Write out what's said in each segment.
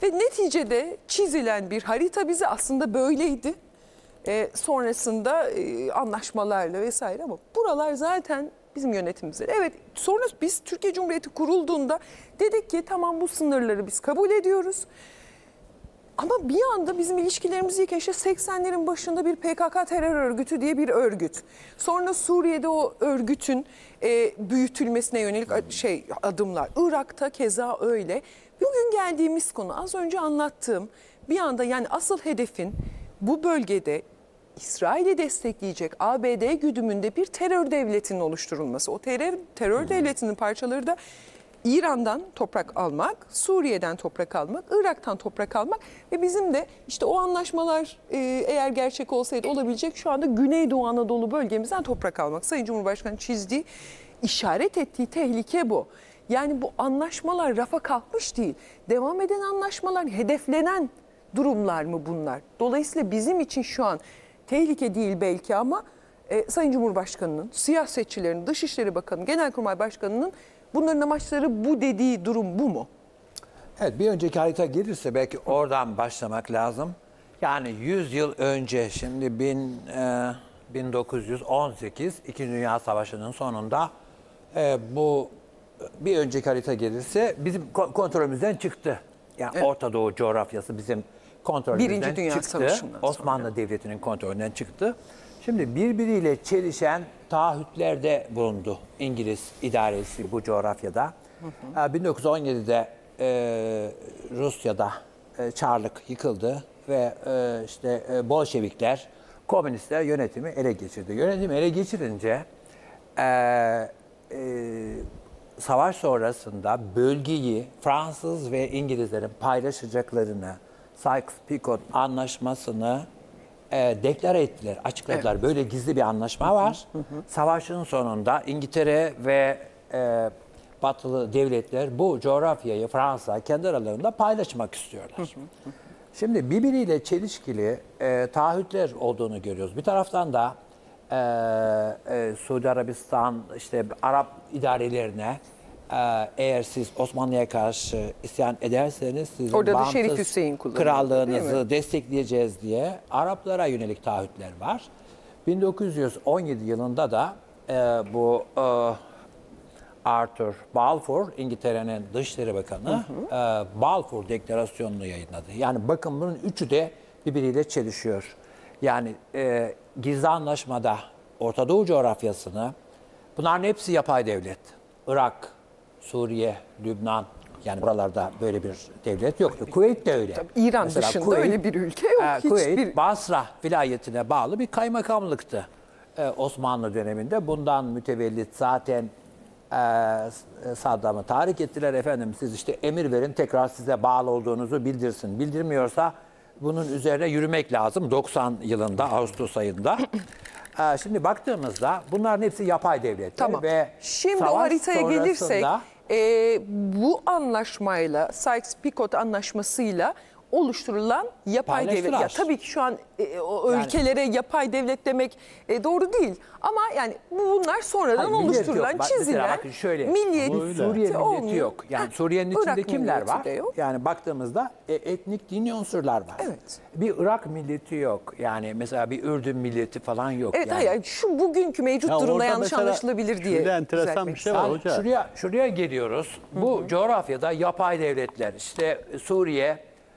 Ve neticede çizilen bir harita bize aslında böyleydi. Sonrasında anlaşmalarla vesaire, ama buralar zaten bizim yönetimimizde. Evet, sonra biz Türkiye Cumhuriyeti kurulduğunda dedik ki tamam, bu sınırları biz kabul ediyoruz. Ama bir anda bizim ilişkilerimiz ilk işte 80'lerin başında bir PKK terör örgütü diye bir örgüt. Sonra Suriye'de o örgütün büyütülmesine yönelik adımlar. Irak'ta keza öyle. Bugün geldiğimiz konu, az önce anlattığım, bir anda yani asıl hedefin bu bölgede İsrail'i destekleyecek ABD güdümünde bir terör devletinin oluşturulması. O terör devletinin parçaları da İran'dan toprak almak, Suriye'den toprak almak, Irak'tan toprak almak ve bizim de işte o anlaşmalar eğer gerçek olsaydı olabilecek şu anda Güneydoğu Anadolu bölgemizden toprak almak. Sayın Cumhurbaşkanı çizdiği, işaret ettiği tehlike bu. Yani bu anlaşmalar rafa kalkmış değil. Devam eden anlaşmalar, hedeflenen durumlar mı bunlar? Dolayısıyla bizim için şu an tehlike değil belki, ama Sayın Cumhurbaşkanı'nın, siyasetçilerin, Dışişleri Bakanı, Genelkurmay Başkanı'nın bunların amaçları bu dediği durum bu mu? Evet, bir önceki harita gelirse belki oradan başlamak lazım. Yani 100 yıl önce, şimdi 1918, İkinci Dünya Savaşı'nın sonunda bu bir önceki harita gelirse bizim kontrolümüzden çıktı. Yani evet. Orta Doğu coğrafyası bizim kontrolümüzden Birinci Dünya çıktı. Savaşı'ndan Osmanlı sonra Devleti'nin kontrolünden çıktı. Şimdi birbiriyle çelişen taahhütlerde bulundu İngiliz idaresi bu coğrafyada. 1917'de Rusya'da Çarlık yıkıldı ve Bolşevikler, komünistler yönetimi ele geçirdi. Yönetimi ele geçirince savaş sonrasında Fransız ve İngilizlerin paylaşacaklarını, Sykes-Picot anlaşmasını deklare ettiler, açıkladılar. Evet. Böyle gizli bir anlaşma var. Savaşın sonunda İngiltere ve Batılı devletler bu coğrafyayı Fransa kendi aralarında paylaşmak istiyorlar. Şimdi birbiriyle çelişkili taahhütler olduğunu görüyoruz. Bir taraftan da Suudi Arabistan, işte Arap idarelerine eğer siz Osmanlı'ya karşı isyan ederseniz sizin orada da Şerif Hüseyin krallığınızı destekleyeceğiz diye Araplara yönelik taahhütler var. 1917 yılında da bu Arthur Balfour, İngiltere'nin Dışişleri Bakanı, Balfour Deklarasyonu'nu yayınladı. Yani bakın, bunun üçü de birbiriyle çelişiyor. Yani gizli anlaşmada Orta Doğu coğrafyasını, bunların hepsi yapay devlet. Irak, Suriye, Lübnan, yani buralarda böyle bir devlet yoktu. Kuveyt de öyle. Tabii İran mesela dışında Kuveyt, öyle bir ülke yok. Kuveyt, Basra vilayetine bağlı bir kaymakamlıktı Osmanlı döneminde. Bundan mütevellit zaten Saddam'ı tahrik ettiler. Efendim, siz işte emir verin, tekrar size bağlı olduğunuzu bildirsin. Bildirmiyorsa bunun üzerine yürümek lazım. 90 yılında, Ağustos ayında. Şimdi baktığımızda bunların hepsi yapay devletler. Tamam. Ve şimdi o haritaya gelirsek, bu anlaşmayla, Sykes-Picot anlaşmasıyla oluşturulan yapay devlet. Ya tabii ki şu an o ülkelere yapay devlet demek doğru değil. Ama yani bunlar sonradan oluşturulan, çizilen bakın şöyle, milliyet. Suriye milleti yok. Yani Suriye'nin içinde kimler var? Yok. Yani baktığımızda etnik, dini unsurlar var. Evet. Bir Irak milleti yok. Yani mesela bir Ürdün milleti falan yok. Evet, yani. hayır, şu bugünkü mevcut durumda yanlış anlaşılabilir diye. Şurada enteresan bir şey var hocam. Şuraya geliyoruz. Bu coğrafyada yapay devletler. İşte Suriye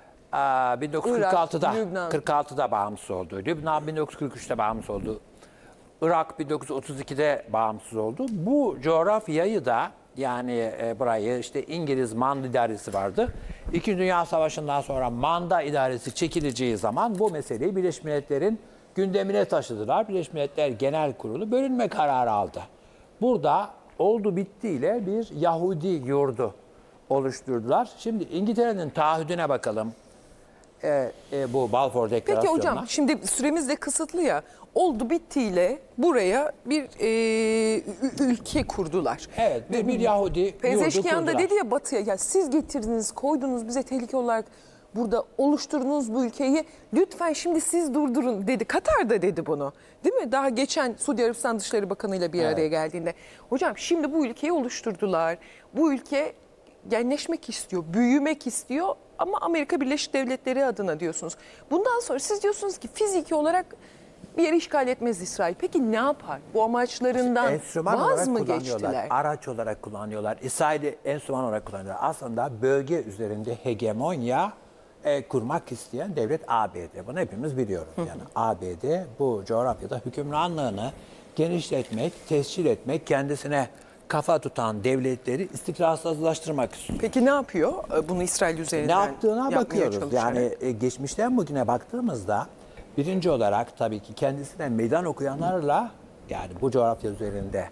1946'da Lübnan. 46'da bağımsız oldu. Lübnan 1943'te bağımsız oldu. Irak 1932'de bağımsız oldu. Bu coğrafyayı da, yani burayı işte İngiliz Manda idaresi vardı. İkinci Dünya Savaşı'ndan sonra Manda idaresi çekileceği zaman bu meseleyi Birleşmiş Milletler'in gündemine taşıdılar. Birleşmiş Milletler Genel Kurulu bölünme kararı aldı. Burada oldu bittiyle bir Yahudi yurdu oluşturdular. Şimdi İngiltere'nin taahhüdüne bakalım. Bu Balfour Deklarasyonu'na. Peki hocam, şimdi süremiz de kısıtlı ya. Oldu bittiyle buraya bir ülke kurdular. Evet, bir Yahudi yurdu Pezeşkiyan da kurdular. dedi ya Batı'ya, ya siz getirdiniz, koydunuz bize tehlike olarak, burada oluşturdunuz bu ülkeyi. Lütfen şimdi siz durdurun dedi. Katar da dedi bunu. Değil mi? Daha geçen Suudi Arabistan Dışişleri Bakanı ile bir araya geldiğinde. Hocam şimdi bu ülkeyi oluşturdular. Bu ülke genleşmek istiyor, büyümek istiyor ama Amerika Birleşik Devletleri adına diyorsunuz. Bundan sonra siz diyorsunuz ki fiziki olarak bir yeri işgal etmez İsrail. Peki ne yapar? Bu amaçlarından Enstrüman vaz olarak mı kullanıyorlar, geçtiler? araç olarak kullanıyorlar. İsrail'i enstrüman olarak kullanıyorlar. Aslında bölge üzerinde hegemonya kurmak isteyen devlet ABD. Bunu hepimiz biliyoruz. Yani ABD bu coğrafyada hükümranlığını genişletmek, tescil etmek, kendisine kafa tutan devletleri istikrarsızlaştırmak istiyor. Peki ne yapıyor bunu İsrail Ne üzerinden yaptığına yapmaya bakıyoruz. çalışarak? Yani geçmişten bugüne baktığımızda birinci olarak tabii ki kendisine meydan okuyanlarla, yani bu coğrafya üzerinde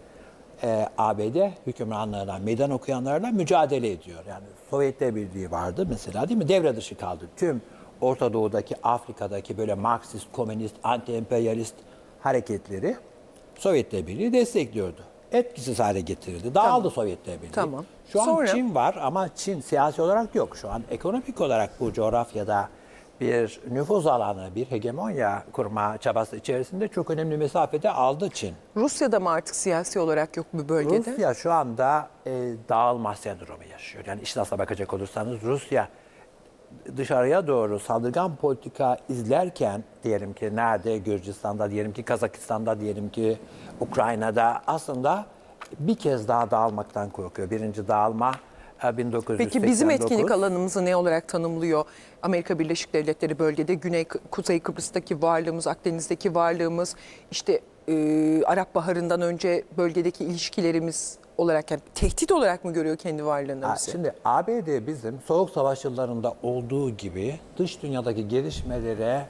ABD hükümranlığına meydan okuyanlarla mücadele ediyor. Yani Sovyetler Birliği vardı mesela, değil mi? Devre dışı kaldı. Tüm Orta Doğu'daki, Afrika'daki böyle Marksist, komünist, anti-emperyalist hareketleri Sovyetler Birliği destekliyordu. Etkisiz hale getirildi. Dağıldı Sovyetler Birliği. Tamam. Şu an Sonra? Çin var ama Çin siyasi olarak yok. Şu an ekonomik olarak bu coğrafyada bir nüfuz alanı, bir hegemonya kurma çabası içerisinde çok önemli mesafede aldı Çin. Rusya'da mı artık siyasi olarak yok bu bölgede? Rusya şu anda dağılma sendromu yaşıyor. Yani işin aslına bakacak olursanız Rusya dışarıya doğru saldırgan politika izlerken, diyelim ki nerede, Gürcistan'da, diyelim ki Kazakistan'da, diyelim ki Ukrayna'da, aslında bir kez daha dağılmaktan korkuyor. Birinci dağılma 1989. Peki bizim etkinlik alanımızı ne olarak tanımlıyor Amerika Birleşik Devletleri bölgede? Kuzey Kıbrıs'taki varlığımız, Akdeniz'deki varlığımız, işte Arap Baharı'ndan önce bölgedeki ilişkilerimiz olarak, yani tehdit olarak mı görüyor kendi varlığını bizi? Şimdi ABD bizim Soğuk Savaş yıllarında olduğu gibi dış dünyadaki gelişmelere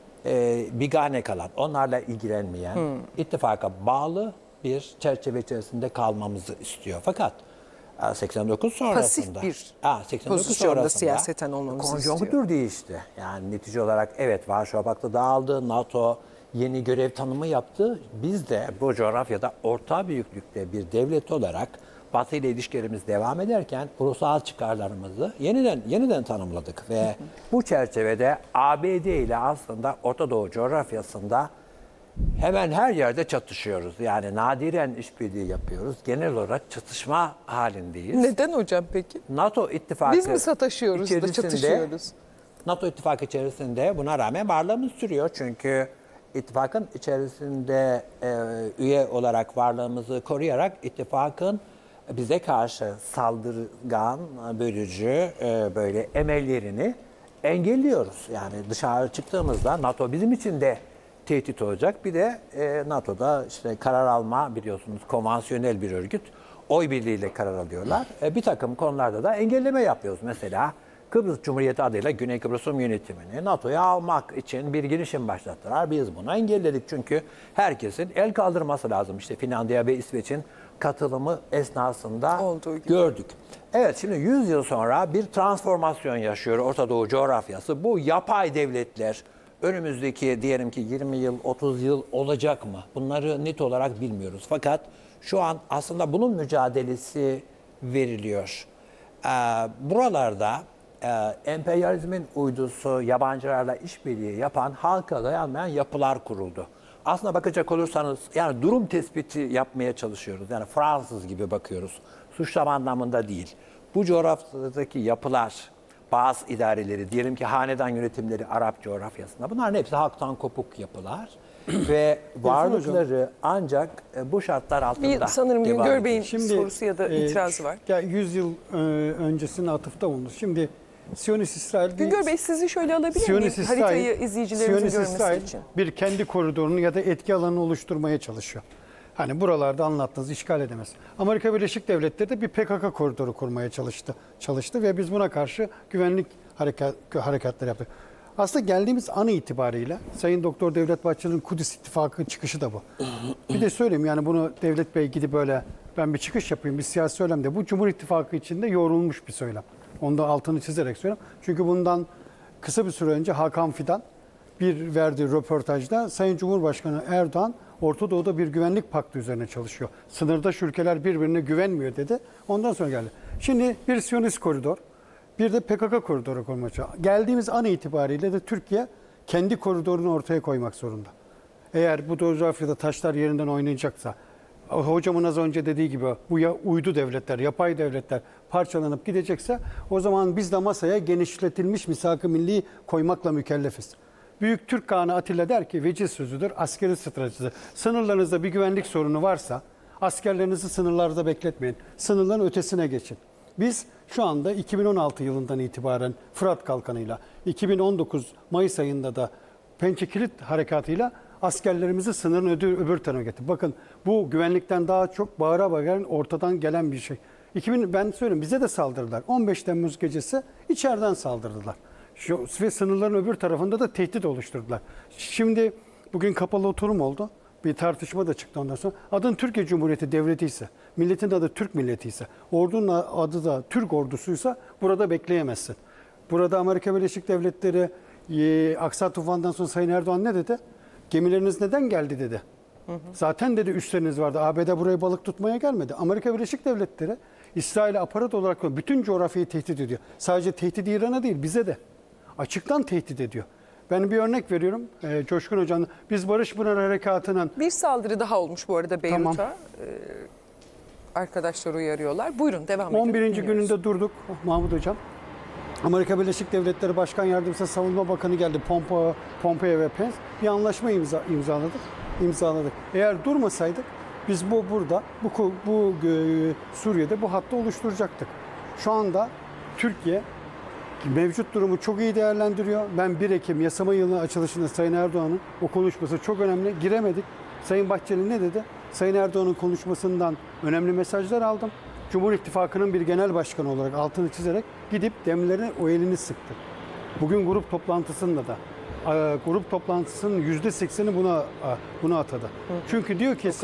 bigane kalan, onlarla ilgilenmeyen, ittifaka bağlı bir çerçeve içerisinde kalmamızı istiyor. Fakat 89 sonrasında Pasif bir 89 pozisyonda sonrasında siyaseten olmamızı istiyor. konjonktür değişti. Yani netice olarak evet, Varşova Paktı dağıldı, NATO yeni görev tanımı yaptı. Biz de bu coğrafyada orta büyüklükte bir devlet olarak Batı ile ilişkilerimiz devam ederken ulusal çıkarlarımızı yeniden tanımladık ve bu çerçevede ABD ile aslında Orta Doğu coğrafyasında hemen her yerde çatışıyoruz. Yani nadiren işbirliği yapıyoruz. Genel olarak çatışma halindeyiz. Neden hocam peki? NATO ittifakı Biz mi sataşıyoruz da içerisinde- çatışıyoruz? NATO ittifakı içerisinde buna rağmen varlığımız sürüyor. Çünkü ittifakın içerisinde üye olarak varlığımızı koruyarak ittifakın bize karşı saldırgan, bölücü böyle emellerini engelliyoruz. Yani dışarı çıktığımızda NATO bizim için de tehdit olacak. Bir de NATO'da işte karar alma, biliyorsunuz, konvansiyonel bir örgüt. Oy birliğiyle karar alıyorlar. Bir takım konularda da engelleme yapıyoruz. Mesela Kıbrıs Cumhuriyeti adıyla Güney Kıbrıs Rum yönetimini NATO'ya almak için bir girişim başlattılar. Biz bunu engelledik çünkü herkesin el kaldırması lazım. İşte Finlandiya ve İsveç'in katılımı esnasında Olduğu gibi. gördük. Evet, şimdi 100 yıl sonra bir transformasyon yaşıyor Orta Doğu coğrafyası. Bu yapay devletler önümüzdeki diyelim ki 20 yıl, 30 yıl olacak mı? Bunları net olarak bilmiyoruz. Fakat şu an aslında bunun mücadelesi veriliyor. Buralarda emperyalizmin uydusu, yabancılarla işbirliği yapan, halka dayanmayan yapılar kuruldu. Aslına bakacak olursanız yani durum tespiti yapmaya çalışıyoruz. Yani Fransız gibi bakıyoruz. Suçlama anlamında değil. Bu coğrafyadaki yapılar, bazı idareleri, diyelim ki hanedan yönetimleri Arap coğrafyasında, bunların hepsi halktan kopuk yapılar ve varlıkları ancak bu şartlar altında Sanırım devam Güngör Bey'in ediyor. sorusu ya da itirazı var. Ya 100 yıl öncesine atıfta bulundu. Şimdi Siyonist İsrail Güngör Bey, sizi şöyle alabilir miyim? Haritayı izleyicilerimizin görmesi İsrail için. bir kendi koridorunu ya da etki alanını oluşturmaya çalışıyor. Hani buralarda anlattığınız işgal edemez. Amerika Birleşik Devletleri de bir PKK koridoru kurmaya çalıştı ve biz buna karşı güvenlik harekatları yaptık. Aslında geldiğimiz an itibariyle Sayın Doktor Devlet Bahçeli'nin Kudüs İttifakı çıkışı da bu. Bir de söyleyeyim, yani bunu Devlet Bey gidip böyle ben bir çıkış yapayım, bir siyasi söylemde, bu Cumhur İttifakı içinde yoğrulmuş bir söylem. Onu da altını çizerek söylüyorum. Çünkü bundan kısa bir süre önce Hakan Fidan bir verdiği röportajda Sayın Cumhurbaşkanı Erdoğan Orta Doğu'da bir güvenlik paktı üzerine çalışıyor. Sınırdaş ülkeler birbirine güvenmiyor dedi. Ondan sonra geldi. Şimdi bir Siyonist koridor, bir de PKK koridoru kurmaya çalışıyor. Geldiğimiz an itibariyle de Türkiye kendi koridorunu ortaya koymak zorunda. Eğer bu coğrafyada taşlar yerinden oynayacaksa, hocamın az önce dediği gibi bu ya uydu devletler, yapay devletler parçalanıp gidecekse o zaman biz de masaya genişletilmiş misak-ı milli koymakla mükellefiz. Büyük Türk Kağanı Atilla der ki veciz sözüdür, askeri stratejisi. Sınırlarınızda bir güvenlik sorunu varsa askerlerinizi sınırlarda bekletmeyin. Sınırların ötesine geçin. Biz şu anda 2016 yılından itibaren Fırat Kalkanı'yla, 2019 Mayıs ayında da Pençe Kilit Harekatı'yla askerlerimizi sınırın öbür tarafına getirdik. Bakın bu güvenlikten daha çok bağıra bağıra ortadan gelen bir şey. Ben söyleyeyim bize de saldırdılar. 15 Temmuz gecesi içeriden saldırdılar. Ve sınırların öbür tarafında da tehdit oluşturdular. Şimdi bugün kapalı oturum oldu. Bir tartışma da çıktı ondan sonra. Adın Türkiye Cumhuriyeti Devleti ise, milletin adı Türk milleti ise, ordunun adı da Türk ordusuysa burada bekleyemezsin. Burada Amerika Birleşik Devletleri Aksa Tufan'dan sonra Sayın Erdoğan ne dedi? Gemileriniz neden geldi dedi. Zaten dedi üsleriniz vardı. ABD buraya balık tutmaya gelmedi. Amerika Birleşik Devletleri İsrail'e aparat olarak bütün coğrafyayı tehdit ediyor. Sadece tehdit İran'a değil bize de. Açıktan tehdit ediyor. Ben bir örnek veriyorum. Coşkun Hocam, biz Barış Pınar Harekatı'nın... Bir saldırı daha olmuş bu arada Beyrut'a. Tamam. Arkadaşlar uyarıyorlar. Buyurun devam edin. 11. Dinliyoruz. gününde durduk Mahmut Hocam. Amerika Birleşik Devletleri Başkan Yardımcısı Savunma Bakanı geldi. Pompeo ve Pence. Bir anlaşma imzaladık. Eğer durmasaydık biz Suriye'de bu hattı oluşturacaktık. Şu anda Türkiye mevcut durumu çok iyi değerlendiriyor. Ben 1 Ekim yasama yılının açılışında Sayın Erdoğan'ın o konuşması çok önemli. Giremedik. Sayın Bahçeli ne dedi? Sayın Erdoğan'ın konuşmasından önemli mesajlar aldım. Cumhur İttifakı'nın bir genel başkanı olarak altını çizerek gidip demlerine o elini sıktı. Bugün grup toplantısında da grup toplantısının %80'i buna atadı. Çünkü diyor ki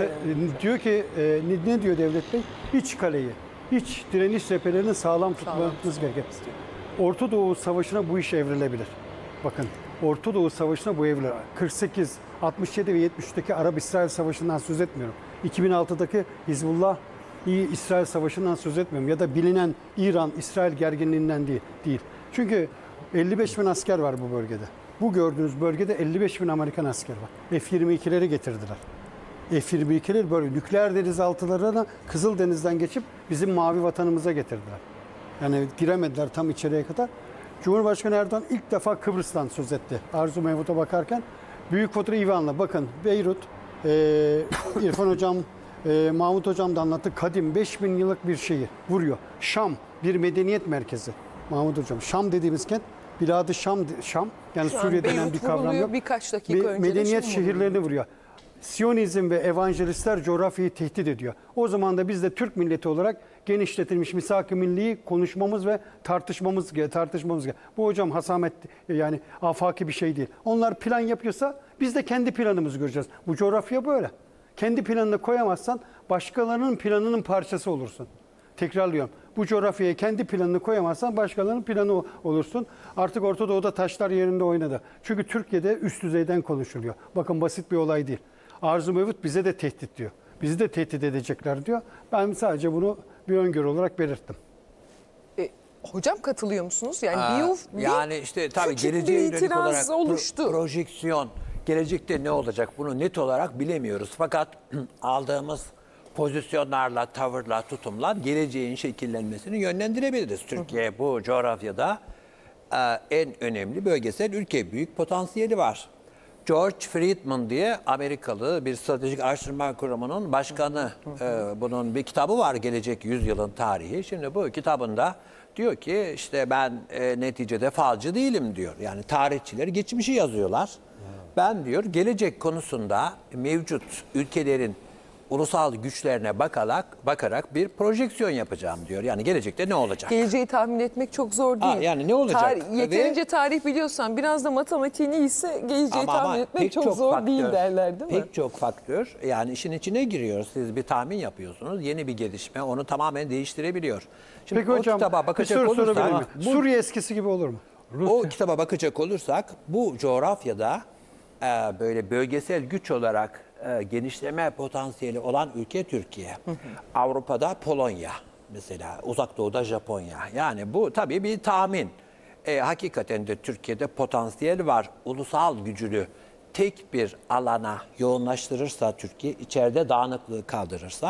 ne diyor Devlet Bey? İç kaleyi, iç direniş cephelerini sağlam tutmamız gerekir. Orta Doğu Savaşı'na bu iş evrilebilir. Bakın Orta Doğu Savaşı'na bu evrilir. 48, 67 ve 73'teki Arap-İsrail Savaşı'ndan söz etmiyorum. 2006'daki Hizbullah-İsrail Savaşı'ndan söz etmiyorum. Ya da bilinen İran-İsrail gerginliğinden değil. Çünkü 55 bin asker var bu bölgede. Bu gördüğünüz bölgede 55 bin Amerikan asker var. F-22'leri getirdiler. F-22'leri böyle nükleer denizaltılarına Kızıldeniz'den geçip bizim mavi vatanımıza getirdiler. Yani giremediler tam içeriye kadar. Cumhurbaşkanı Erdoğan ilk defa Kıbrıs'tan söz etti. Arzu Mevlut'a bakarken Büyük Fotoğraf İvan'la bakın Beyrut, İrfan Hocam, Mahmut Hocam da anlattı. Kadim 5000 yıllık bir şehir vuruyor. Şam bir medeniyet merkezi. Mahmut Hocam Şam dediğimiz kent Bilad-ı Şam yani Şu an Suriye denen Beyrut bir kavram vuruluyor, yok. birkaç dakika önce de medeniyet Şam şehirlerini vuruyor. Siyonizm ve evangelistler coğrafyayı tehdit ediyor. O zaman da biz de Türk milleti olarak genişletilmiş misak-ı milliyi konuşmamız ve tartışmamız gerekiyor. Bu hocam hasamet yani afaki bir şey değil. Onlar plan yapıyorsa biz de kendi planımızı göreceğiz. Bu coğrafya böyle. Kendi planını koyamazsan başkalarının planının parçası olursun. Tekrarlıyorum. Bu coğrafyaya kendi planını koyamazsan başkalarının planı olursun. Artık Orta Doğu'da taşlar yerinde oynadı. Çünkü Türkiye'de üst düzeyden konuşuluyor. Bakın basit bir olay değil. Arzu Mevlüt bize de tehdit diyor. Bizi de tehdit edecekler diyor. Ben sadece bunu bir öngörü olarak belirttim. Hocam katılıyor musunuz? Yani yani işte tabii küçük geleceğe bir yönelik itiraz olarak oluştu. projeksiyon, gelecekte ne olacak bunu net olarak bilemiyoruz. Fakat aldığımız pozisyonlarla, tavırla, tutumla geleceğin şekillenmesini yönlendirebiliriz. Türkiye bu coğrafyada en önemli bölgesel ülke, büyük potansiyeli var. George Friedman diye Amerikalı bir stratejik araştırma kurumunun başkanı, bunun bir kitabı var, Gelecek Yüzyılın Tarihi. Şimdi bu kitabında diyor ki işte ben neticede falcı değilim diyor. Yani tarihçiler geçmişi yazıyorlar. Ben diyor gelecek konusunda mevcut ülkelerin ulusal güçlerine bakarak bir projeksiyon yapacağım diyor. Yani gelecekte ne olacak? Geleceği tahmin etmek çok zor değil. Yani ne olacak? Yeterince tarih biliyorsan, biraz da matematiğini iyiyse geleceği tahmin etmek çok zor değil derler değil mi? Pek çok faktör. Yani işin içine giriyor. Siz bir tahmin yapıyorsunuz. Yeni bir gelişme onu tamamen değiştirebiliyor. Şimdi Peki hocam bir soru sorabilir miyim? Suriye eskisi gibi olur mu? O kitaba bakacak olursak bu coğrafyada böyle bölgesel güç olarak genişleme potansiyeli olan ülke Türkiye. Avrupa'da Polonya mesela, Uzak Doğu'da Japonya. Yani bu tabii bir tahmin. Hakikaten de Türkiye'de potansiyel var. Ulusal gücünü tek bir alana yoğunlaştırırsa Türkiye, içeride dağınıklığı kaldırırsa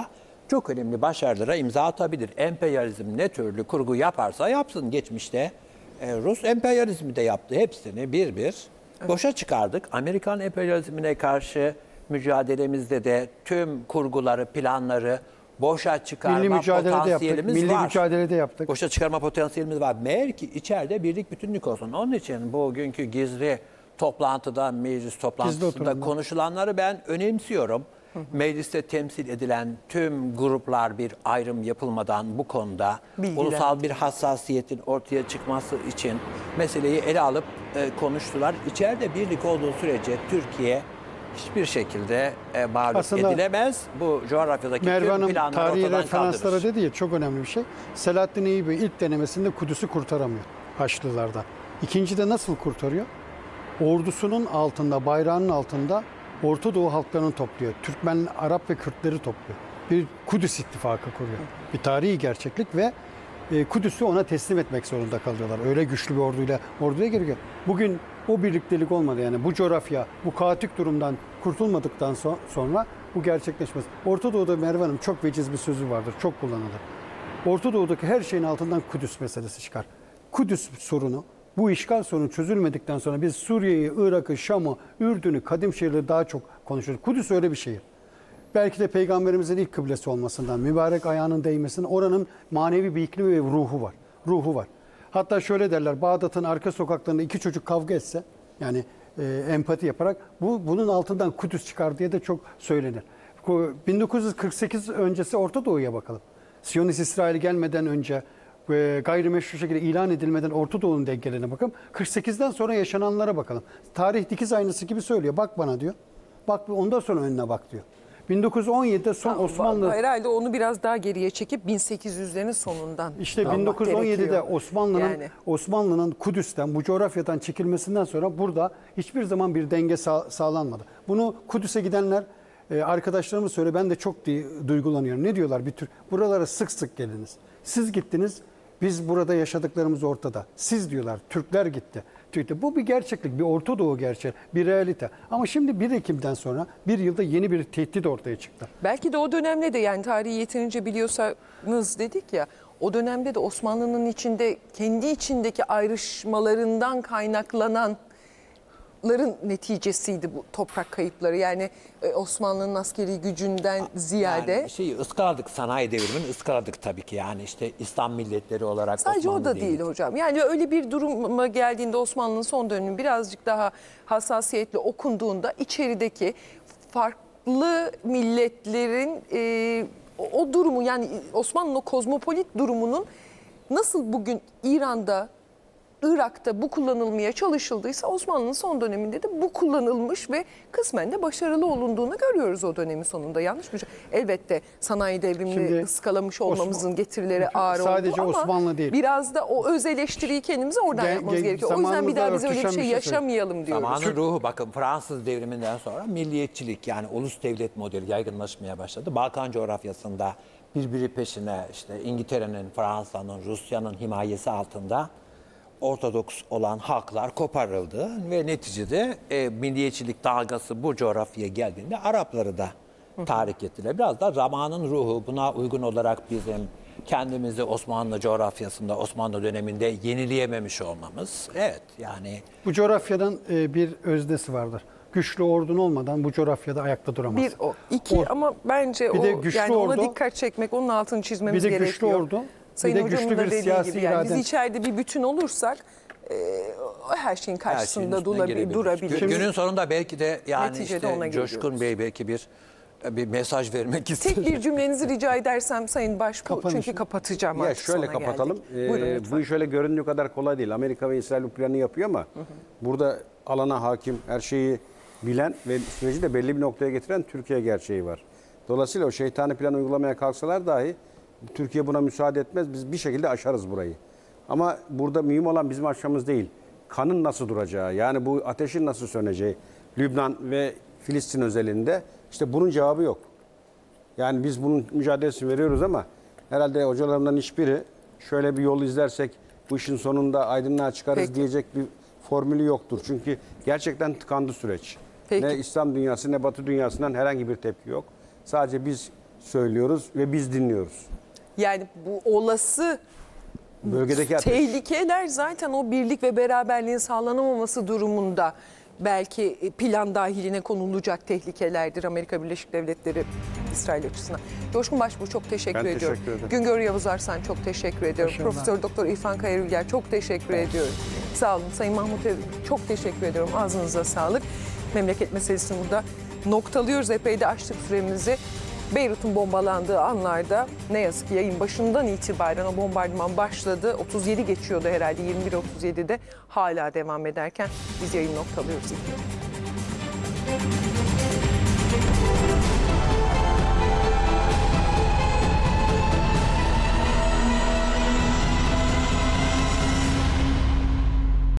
çok önemli başarılara imza atabilir. Emperyalizm ne türlü kurgu yaparsa yapsın. Geçmişte Rus emperyalizmi de yaptı. Hepsini bir bir boşa çıkardık. Amerikan emperyalizmine karşı mücadelemizde de tüm kurguları, planları boşa çıkarma Milli mücadelede yaptık. potansiyelimiz Milli var. mücadelede yaptık. Boşa çıkarma potansiyelimiz var. Meğer ki içeride birlik bütünlük olsun. Onun için bugünkü gizli toplantıda, meclis toplantısında oturumda konuşulanları ben önemsiyorum. Mecliste temsil edilen tüm gruplar bir ayrım yapılmadan bu konuda ulusal bir hassasiyetin ortaya çıkması için meseleyi ele alıp konuştular. İçeride birlik olduğu sürece Türkiye hiçbir şekilde mağlup Aslında edilemez. Bu coğrafyadaki Merve tüm Hanım planlar tarihi ortadan referanslara kaldırır. dedi ya, çok önemli bir şey. Selahattin Eyyubi ilk denemesinde Kudüs'ü kurtaramıyor Haçlılardan. İkincide nasıl kurtarıyor? Ordusunun altında, bayrağının altında Orta Doğu halklarını topluyor. Türkmen, Arap ve Kürtleri topluyor. Bir Kudüs ittifakı kuruyor. Bir tarihi gerçeklik ve Kudüs'ü ona teslim etmek zorunda kalıyorlar. Öyle güçlü bir orduya giriyor. Bugün o birliktelik olmadı, yani bu coğrafya, bu kaotik durumdan kurtulmadıktan sonra bu gerçekleşmez. Orta Doğu'da Merve Hanım çok veciz bir sözü vardır, çok kullanılır. Orta Doğu'daki her şeyin altından Kudüs meselesi çıkar. Kudüs sorunu, bu işgal sorunu çözülmedikten sonra biz Suriye'yi, Irak'ı, Şam'ı, Ürdün'ü, kadim şehirleri daha çok konuşuruz. Kudüs öyle bir şehir. Belki de Peygamberimizin ilk kıblesi olmasından, mübarek ayağının değmesinden, oranın manevi bir iklimi ve ruhu var. Hatta şöyle derler, Bağdat'ın arka sokaklarında iki çocuk kavga etse, yani empati yaparak, bunun altından Kudüs çıkar diye de çok söylenir. 1948 öncesi Orta Doğu'ya bakalım. Siyonist İsrail gelmeden önce, gayrimeşru şekilde ilan edilmeden Orta Doğu'nun dengelerine bakalım. 48'den sonra yaşananlara bakalım. Tarih dikiz aynası gibi söylüyor. Bak bana diyor. Bak, ondan sonra önüne bak diyor. 1917'de son Osmanlı... Herhalde onu biraz daha geriye çekip 1800'lerin sonundan İşte almak 1917'de gerekiyor. Osmanlı'nın Kudüs'ten, bu coğrafyadan çekilmesinden sonra burada hiçbir zaman bir denge sağlanmadı. Bunu Kudüs'e gidenler, arkadaşlarımız söylüyor, ben de çok duygulanıyorum. Ne diyorlar? Buralara sık sık geliniz. Siz gittiniz, biz burada yaşadıklarımız ortada. Siz diyorlar, Türkler gitti. Bu bir gerçeklik, bir Orta Doğu gerçeği, bir realite. Ama şimdi 1 Ekim'den sonra bir yılda yeni bir tehdit ortaya çıktı. Belki de o dönemde de, yani tarihi yeterince biliyorsanız dedik ya, o dönemde de Osmanlı'nın içinde, kendi içindeki ayrışmalarından kaynaklananların neticesiydi bu toprak kayıpları. Yani Osmanlı'nın askeri gücünden ziyade. Yani ıskaladık, sanayi devrimini ıskaladık tabii ki, yani işte İslam milletleri olarak. Sadece Osmanlı o da değil hocam. Yani öyle bir duruma geldiğinde Osmanlı'nın son dönemi birazcık daha hassasiyetle okunduğunda içerideki farklı milletlerin o durumu, yani Osmanlı'nın o kozmopolit durumunun nasıl bugün İran'da, Irak'ta bu kullanılmaya çalışıldıysa Osmanlı'nın son döneminde de bu kullanılmış ve kısmen de başarılı olunduğunu görüyoruz o dönemin sonunda. Yanlış mı? Elbette sanayi devrimini Şimdi ıskalamış olmamızın getirileri ağır sadece oldu ama Osmanlı değil, biraz da o öz eleştiriyi kendimize oradan yapmamız gerekiyor. O yüzden bir daha biz öyle bir şey yaşamayalım diyoruz. Zamanın ruhu, bakın Fransız devriminden sonra milliyetçilik, yani ulus devlet modeli yaygınlaşmaya başladı. Balkan coğrafyasında birbiri peşine işte İngiltere'nin, Fransa'nın, Rusya'nın himayesi altında Ortodoks olan halklar koparıldı ve neticede milliyetçilik dalgası bu coğrafyaya geldiğinde Arapları da tahrik ettiler. Biraz da zamanın ruhu, buna uygun olarak bizim kendimizi Osmanlı coğrafyasında, Osmanlı döneminde yenileyememiş olmamız. Evet, yani bu coğrafyadan bir öznesi vardır. Güçlü ordun olmadan bu coğrafyada ayakta duramaz. Bir o. İki ama bence bir de o, güçlü yani ona ordu, dikkat çekmek, onun altını çizmemiz bir de gerekiyor. güçlü ordu, Sayın bir de hocamın güçlü da bir dediği siyasi gibi, yani biz irade. içeride bir bütün olursak her şeyin karşısında üstüne gelebiliriz. durabiliriz. Günün sonunda belki de yani Neticede ona işte Coşkun geliyoruz. Bey belki bir mesaj vermek ister. Tek bir cümlenizi rica edersem Sayın Başbuğ, Kapanışı. çünkü kapatacağım Ya artık, şöyle sona kapatalım. geldik. Buyurun lütfen. Bu iş öyle göründüğü kadar kolay değil. Amerika ve İsrail bu planı yapıyor ama burada alana hakim, her şeyi bilen ve süreci de belli bir noktaya getiren Türkiye gerçeği var. Dolayısıyla o şeytani planı uygulamaya kalksalar dahi Türkiye buna müsaade etmez. Biz bir şekilde aşarız burayı. Ama burada mühim olan bizim aşmamız değil. Kanın nasıl duracağı, yani bu ateşin nasıl söneceği, Lübnan ve Filistin özelinde işte bunun cevabı yok. Yani biz bunun mücadelesini veriyoruz ama herhalde hocalarımdan hiçbiri şöyle bir yol izlersek bu işin sonunda aydınlığa çıkarız Peki. diyecek bir formülü yoktur. Çünkü gerçekten tıkandı süreç. Peki. Ne İslam dünyası ne Batı dünyasından herhangi bir tepki yok. Sadece biz söylüyoruz ve biz dinliyoruz. Yani bu olası Bölgedeki ateş. tehlikeler zaten o birlik ve beraberliğin sağlanamaması durumunda belki plan dahiline konulacak tehlikelerdir Amerika Birleşik Devletleri İsrail açısından. Coşkun Başbuğ çok teşekkür Ben ediyorum. teşekkür ederim. Güngör Yavuz Arslan çok teşekkür ediyorum. Başarılar. Profesör Doktor İrfan Kayarülger çok teşekkür ediyorum. Sağ olun. Sayın Mahmut Ev çok teşekkür ediyorum. Ağzınıza sağlık. Memleket meselesini burada noktalıyoruz. Epey de açtık süremizi. Beyrut'un bombalandığı anlarda ne yazık ki yayın başından itibaren o bombardıman başladı. 37 geçiyordu herhalde 21.37'de hala devam ederken biz yayın noktalıyoruz.